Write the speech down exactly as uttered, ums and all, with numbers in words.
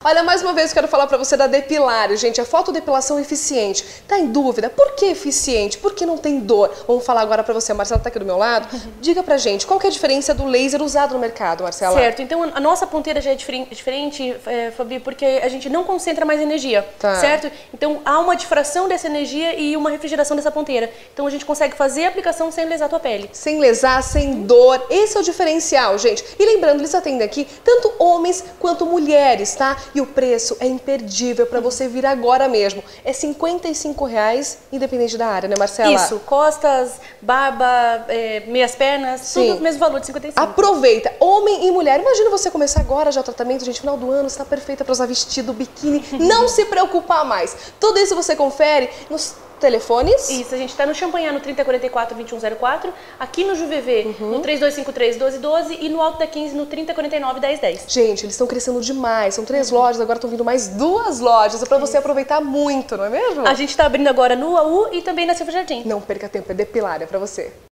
Olha, mais uma vez eu quero falar pra você da Depilares, gente, a fotodepilação eficiente. Tá em dúvida? Por que eficiente? Por que não tem dor? Vamos falar agora pra você, a Marcela tá aqui do meu lado. Diga pra gente, qual que é a diferença do laser usado no mercado, Marcela? Certo, então a nossa ponteira já é diferente, diferente é, Fabi, porque a gente não concentra mais energia, Tá. certo? Então há uma difração dessa energia e uma refrigeração dessa ponteira. Então a gente consegue fazer a aplicação sem lesar a tua pele. Sem lesar, sem dor, esse é o diferencial, gente. E lembrando, eles atendem aqui tanto homens quanto mulheres, tá? E o preço é imperdível para você vir agora mesmo. É cinquenta e cinco reais, independente da área, né, Marcela? Isso, costas, barba, é, meias pernas, Sim. tudo o mesmo valor de cinquenta e cinco. Aproveita, homem e mulher. Imagina você começar agora já o tratamento, gente, final do ano, está perfeita para usar vestido, biquíni, não se preocupar mais. Tudo isso você confere nos telefones. Isso, a gente tá no Champanhar no trinta, quarenta e quatro, vinte e um zero quatro, aqui no Juvevê Uhum. no três dois cinco três, doze doze e no Alto da quinze no trinta, quarenta e nove, dez dez. Gente, eles estão crescendo demais, são três lojas, agora estão vindo mais duas lojas, é para você aproveitar muito, não é mesmo? A gente tá abrindo agora no A U e também na Silva Jardim. Não perca tempo, é Depilar, é para você.